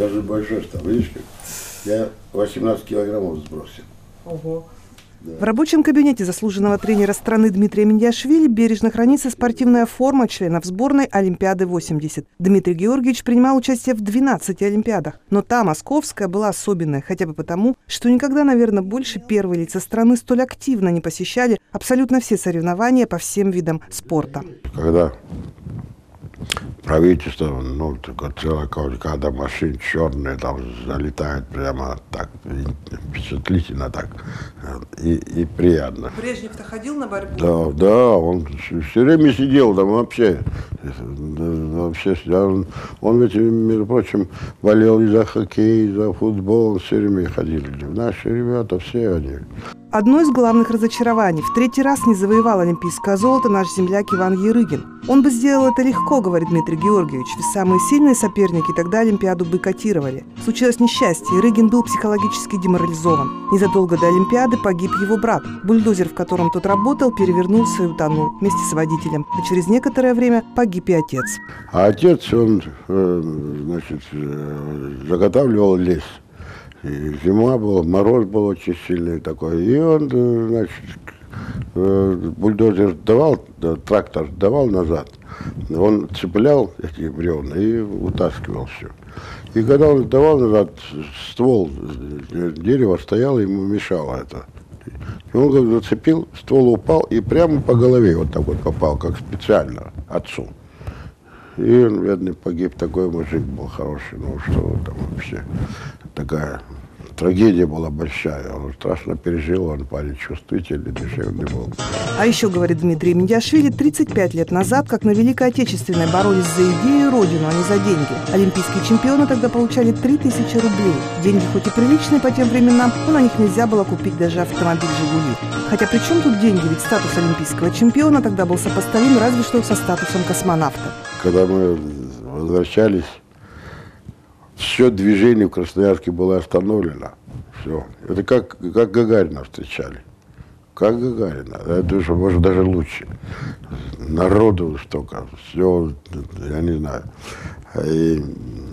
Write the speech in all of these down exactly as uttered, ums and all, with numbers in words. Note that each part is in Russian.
даже большой стал. Видишь, как? Я восемнадцать килограммов сбросил. Ого. Да. В рабочем кабинете заслуженного тренера страны Дмитрия Миндиашвили бережно хранится спортивная форма членов сборной Олимпиады восемьдесят. Дмитрий Георгиевич принимал участие в двенадцати Олимпиадах. Но та московская была особенная, хотя бы потому, что никогда, наверное, больше первые лица страны столь активно не посещали абсолютно все соревнования по всем видам спорта. Когда правительство, ну, такая целая кавалькада машин черные, там залетает прямо так, впечатлительно так, и, и приятно. Брежнев-то ходил на борьбу? Да, да, он все время сидел там вообще, вообще он, он ведь, между прочим, болел и за хоккей, и за футбол, все время ходили. Наши ребята, все они. Одно из главных разочарований. В третий раз не завоевал олимпийское золото наш земляк Иван Ярыгин. Он бы сделал это легко, говорит Дмитрий Георгиевич, ведь самые сильные соперники тогда Олимпиаду бойкотировали. Случилось несчастье, Ярыгин был психологически деморализован. Незадолго до Олимпиады погиб его брат. Бульдозер, в котором тот работал, перевернулся и утонул вместе с водителем. А через некоторое время погиб и отец. А отец, он, значит, заготавливал лес. И зима была, мороз был очень сильный такой. И он, значит, бульдозер давал, трактор давал назад. Он цеплял эти бревна и утаскивал все. И когда он давал назад, ствол дерева стоял, ему мешало это. И он как зацепил, ствол упал и прямо по голове вот так вот попал, как специально отцу. И он, бедный, погиб. Такой мужик был хороший, ну что там вообще. Такая трагедия была большая. Он страшно пережил, он парень чувствительный, душевный был. А еще, говорит Дмитрий Миндиашвили, тридцать пять лет назад, как на Великой Отечественной, боролись за идею и родину, а не за деньги. Олимпийские чемпионы тогда получали три тысячи рублей. Деньги хоть и приличные по тем временам, но на них нельзя было купить даже автомобиль «Жигули». Хотя при чем тут деньги? Ведь статус олимпийского чемпиона тогда был сопоставим разве что со статусом космонавта. Когда мы возвращались, все движение в Красноярске было остановлено. Все. Это как, как Гагарина встречали. Как Гагарина. Я думаю, что может даже лучше. Народу столько. Все, я не знаю. И,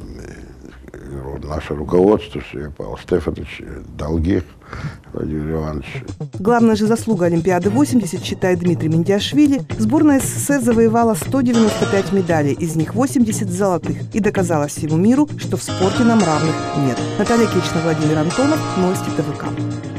и наше руководство, все, Павел Стефанович, Долгих, Владимир Иванович. Главная же заслуга Олимпиады восемьдесят, считает Дмитрий Миндиашвили, сборная СССР завоевала сто девяносто пять медалей, из них восемьдесят золотых, и доказала всему миру, что в спорте нам равных нет. Наталья Кечна, Владимир Антонов, новости ТВК.